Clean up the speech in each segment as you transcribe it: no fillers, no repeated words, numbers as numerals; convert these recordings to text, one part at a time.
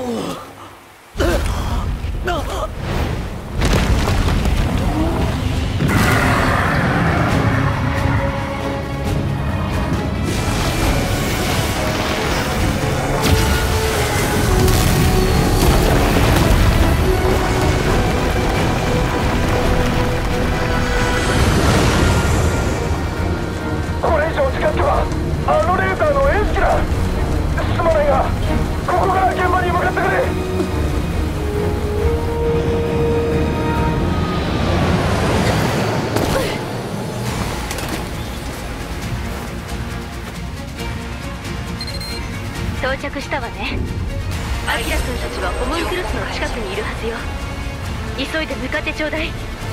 到着したわね。アキラ君たちはホムンクルスの近くにいるはずよ。急いで向かってちょうだい。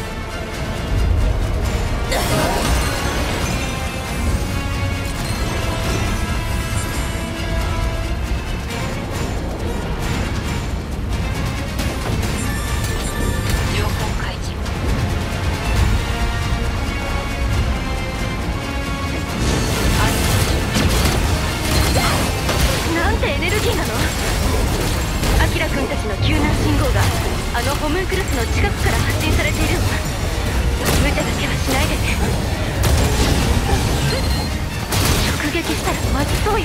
ホムンクルスの近くから発信されているわ。無茶だけはしないでね。直撃したらまずそうよ。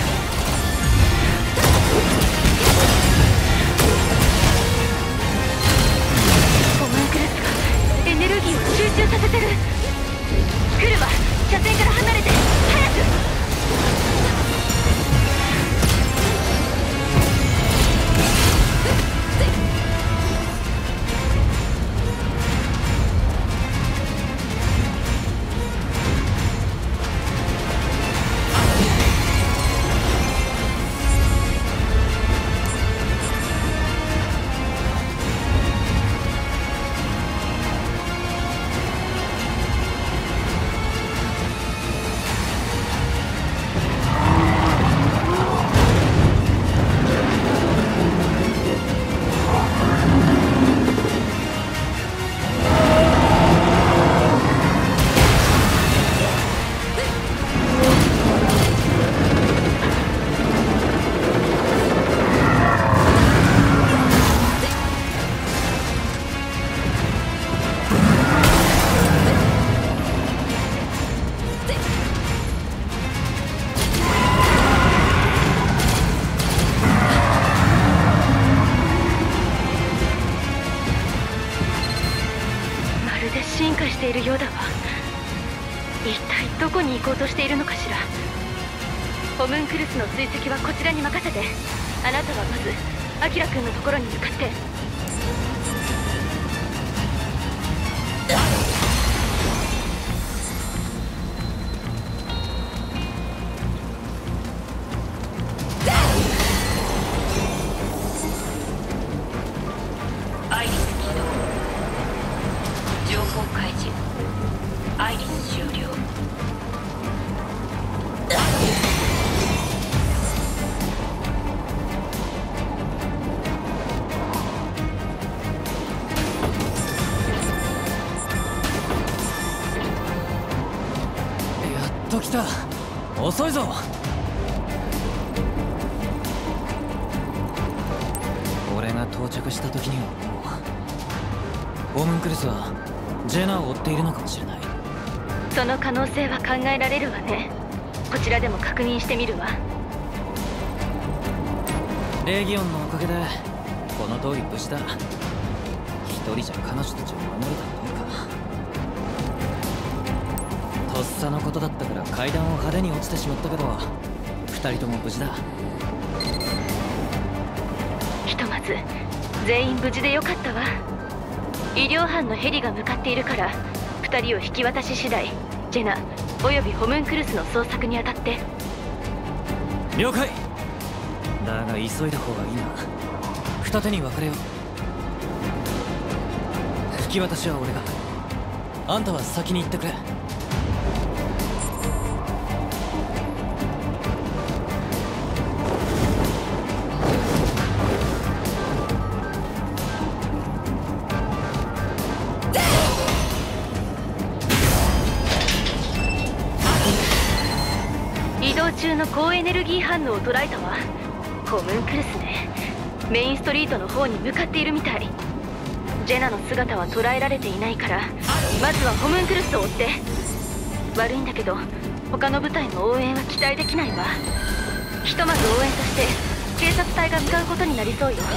ホムンクルスがエネルギーを集中させてる。来るわ。車線から離れて早く。進化しているようだわ。一体どこに行こうとしているのかしら。ホムンクルスの追跡はこちらに任せて。あなたはまずアキラ君のところに向かって。 アイリス起動。情報開示。アイリス終了。 やっと来た。遅いぞ。俺が到着した時にはもうホムンクルスはジェナを追っているのかもしれない。 その可能性は考えられるわね。こちらでも確認してみるわ。 レギオンのおかげでこの通り無事だ。一人じゃ彼女たちを守れたのか。とっさのことだったから階段を派手に落ちてしまったけど二人とも無事だ。 ひとまず全員無事でよかったわ。医療班のヘリが向かっているから2人を引き渡し次第ジェナおよびホムンクルスの捜索に当たって。 了解だが急いだ方がいいな。二手に分かれよう。引き渡しは俺が。あんたは先に行ってくれ。 移動中の高エネルギー反応を捉えたわ。ホムンクルスね。 メインストリートの方に向かっているみたい。ジェナの姿は捉えられていないから、まずはホムンクルスを追って。悪いんだけど他の部隊の応援は期待できないわ。ひとまず応援として警察隊が向かうことになりそうよ。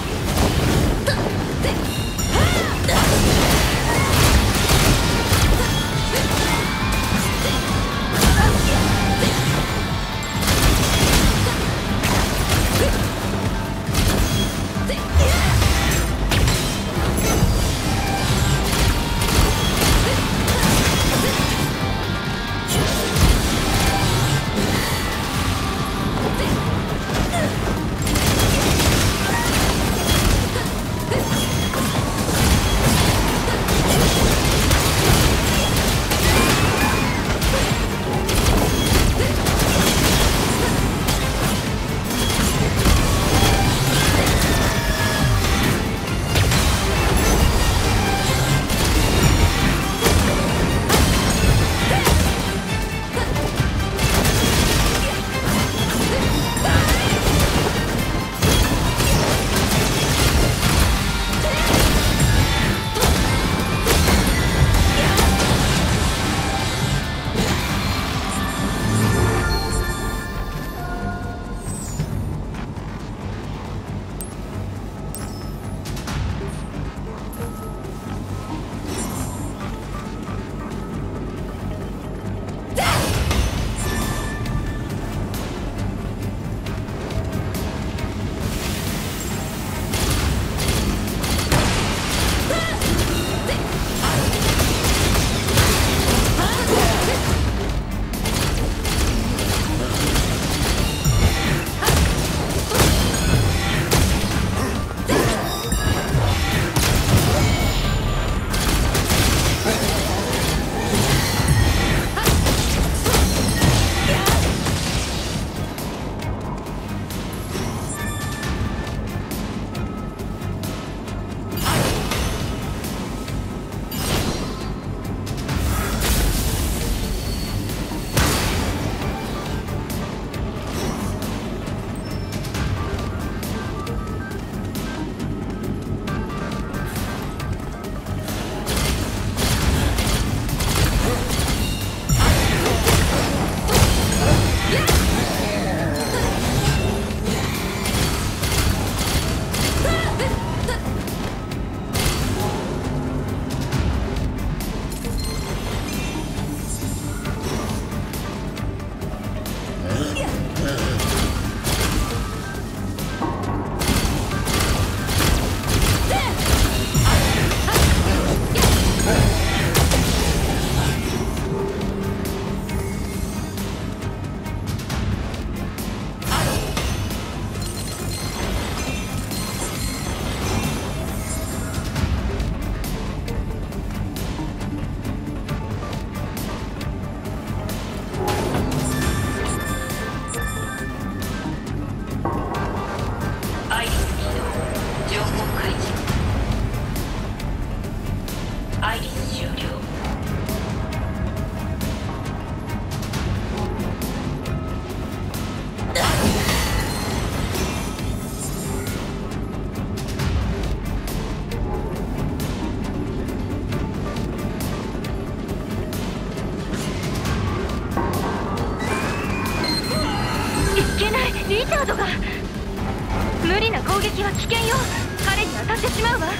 リチャードが。無理な攻撃は危険よ。彼に当たってしまうわ。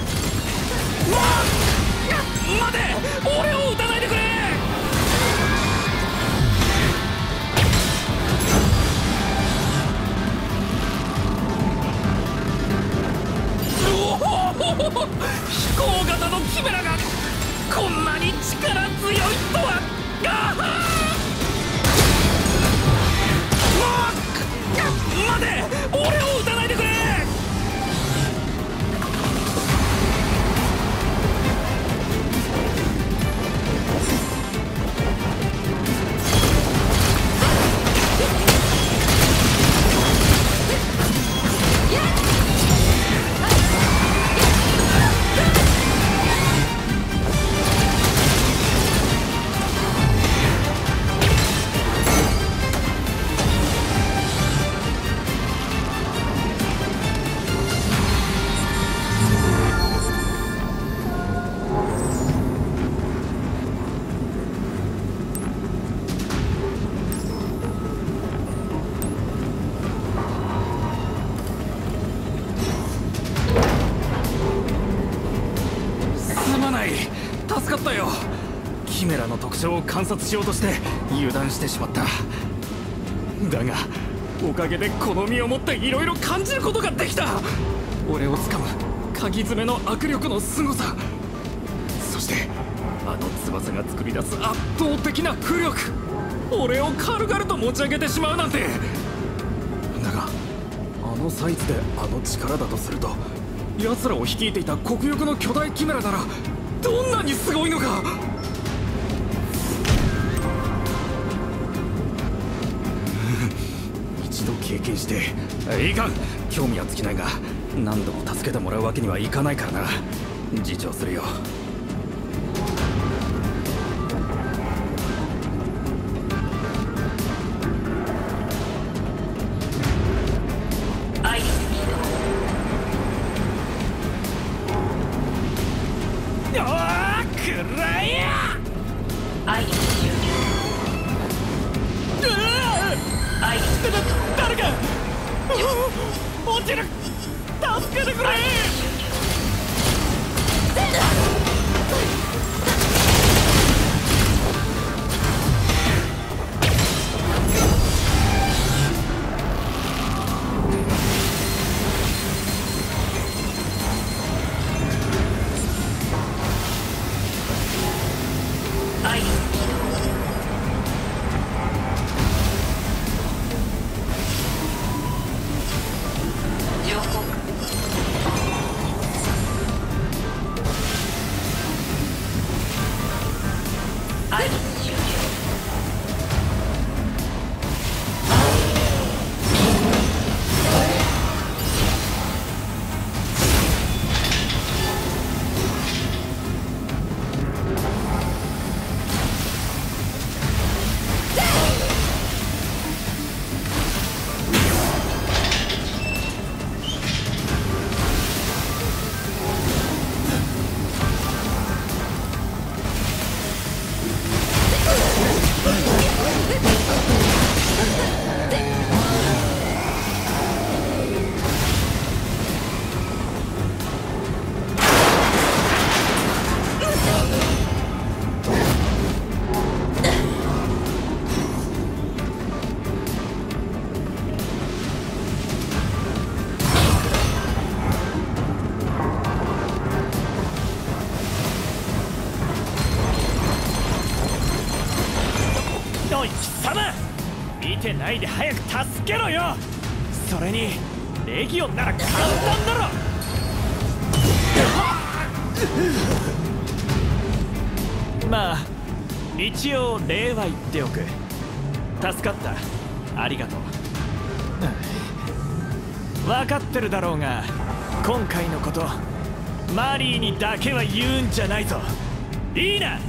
待て、俺を撃たないでくれ。飛行型のキメラがこんなに力強いとは。待て、俺を撃たないでくれ。 ったよ。キメラの特徴を観察しようとして油断してしまった。だがおかげでこの身をもっていろいろ感じることができた。俺をつかむ鍵爪の握力の凄さ、そしてあの翼が作り出す圧倒的な浮力、俺を軽々と持ち上げてしまうなんて。だがあのサイズであの力だとすると、奴らを率いていた黒翼の巨大キメラならどんなにすごいのか。一度経験していかん。興味は尽きないが何度も助けてもらうわけにはいかないからな。自重するよ。 アイリス起動。 よーくらえや。 アイリス終了。アイリス起動。 誰か落ちる。助けてくれ。 アイリス起動。情報。アイリス終了。 おい貴様、見てないで早く助けろよ。それにレギオンなら簡単だろ。まあ一応礼は言っておく。助かった、ありがとう。分かってるだろうが、今回のことマリーにだけは言うんじゃないぞ。いいな。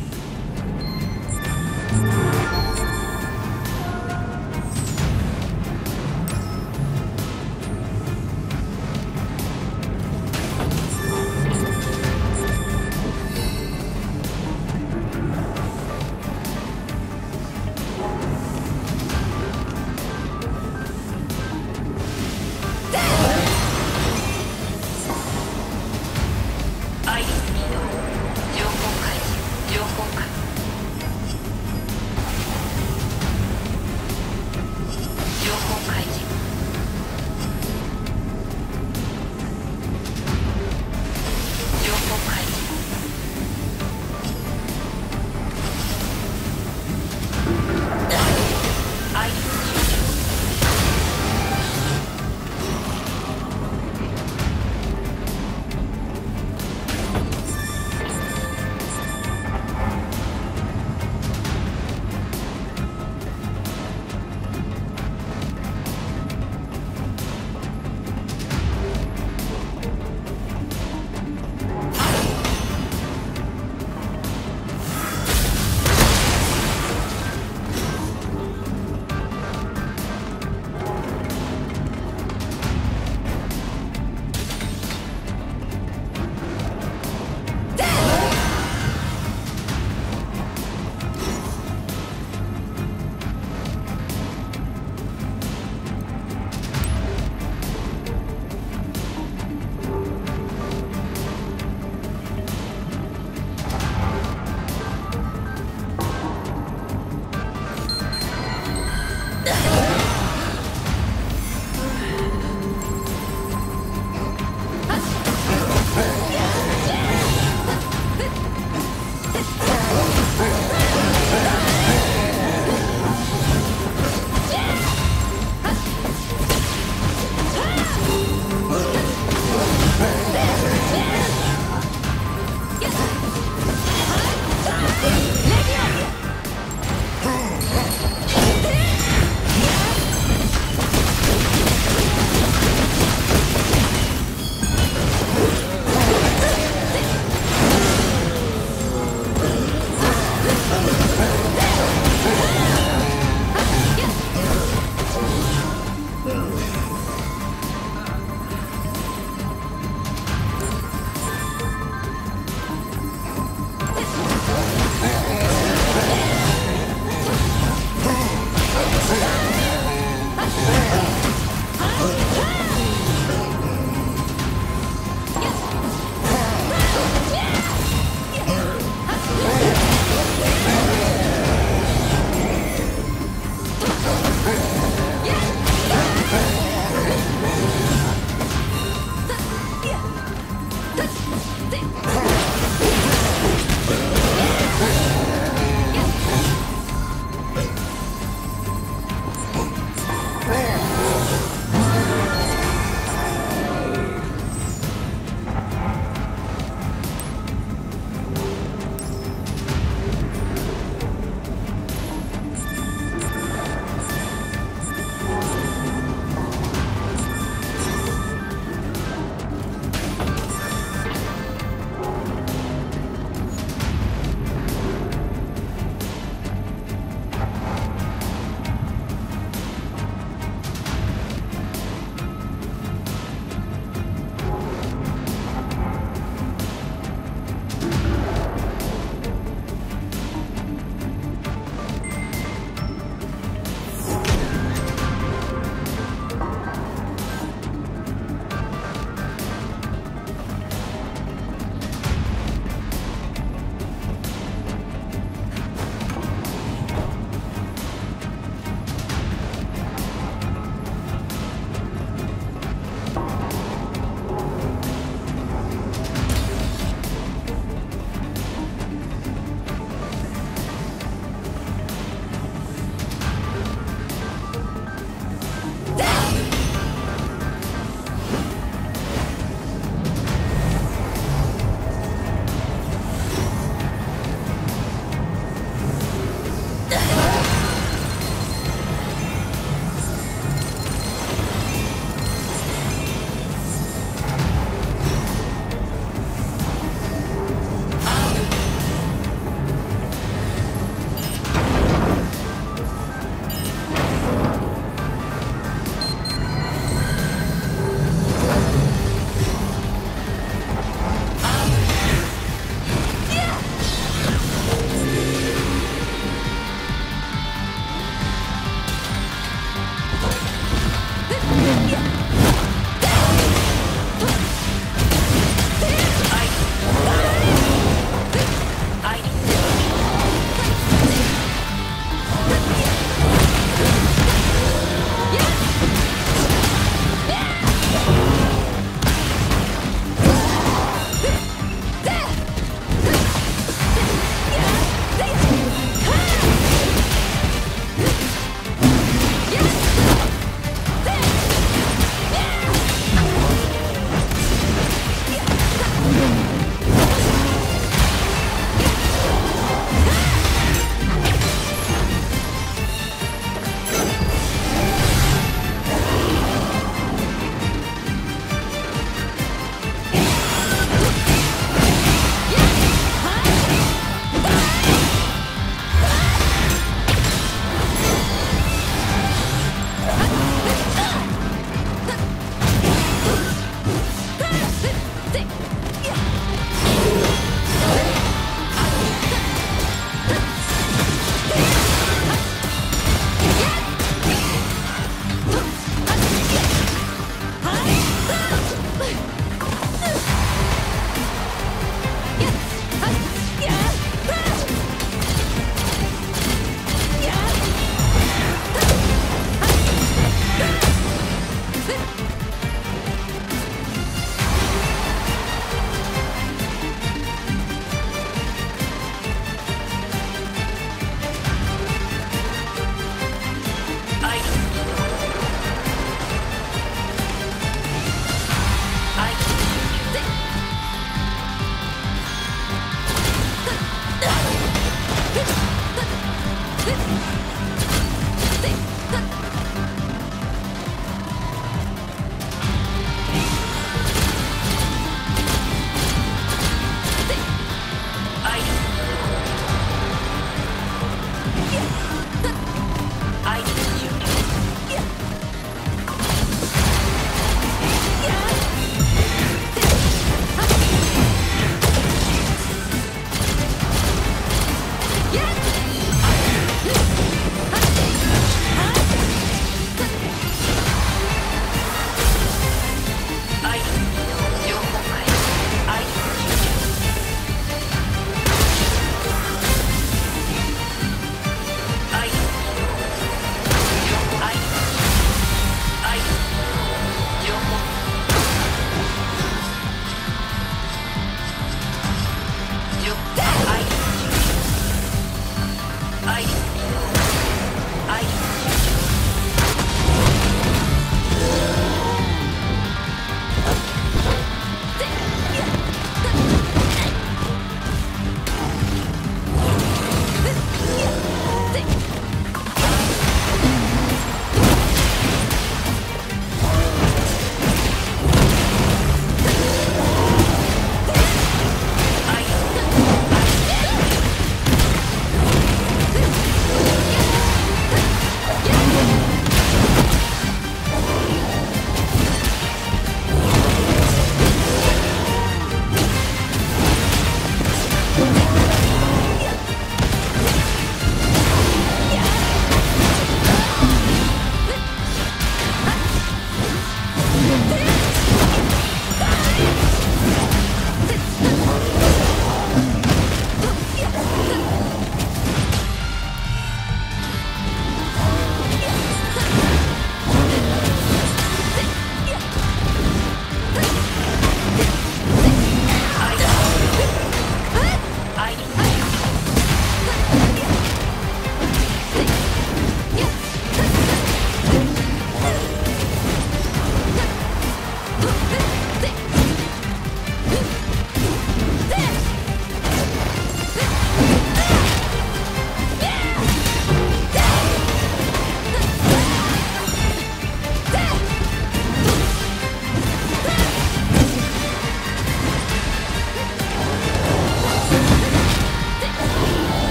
アイリス起動。情報開示。情報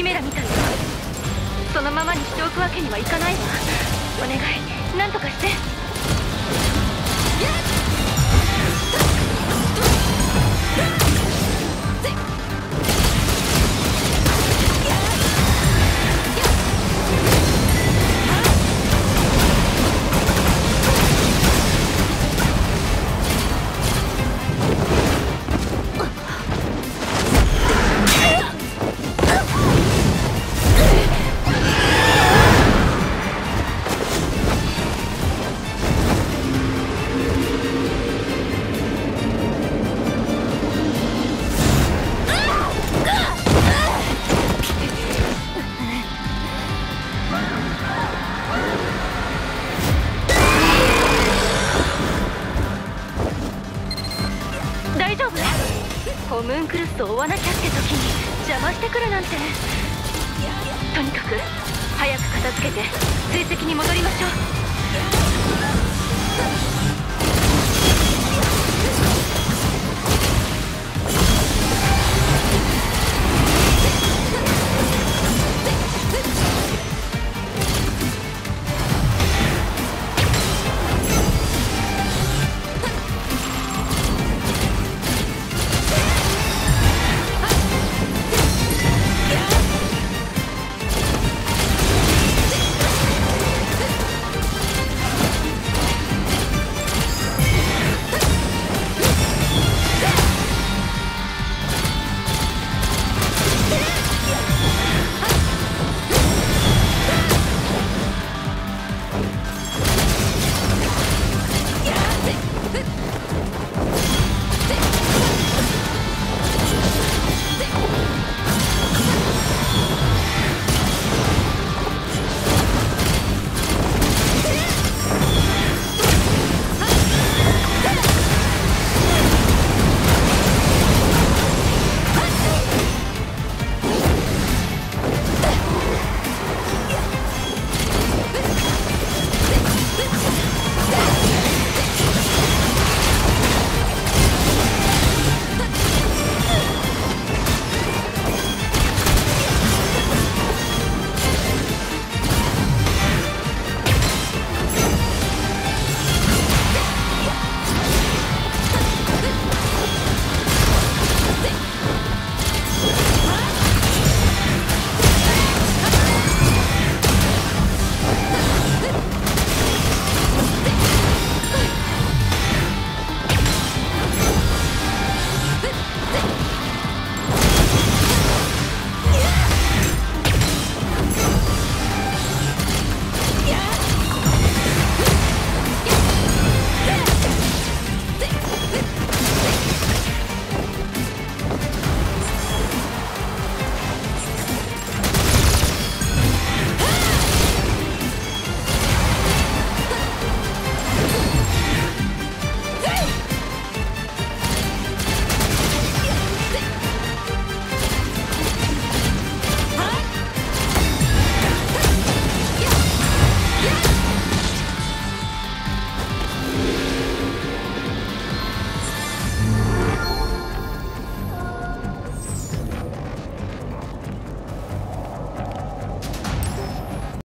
キメラみたいだ。そのままにしておくわけにはいかないわ。お願い、なんとかして。大丈夫？ホムンクルスを追わなきゃって時に邪魔してくるなんて。とにかく早く片付けて追跡に戻りましょう。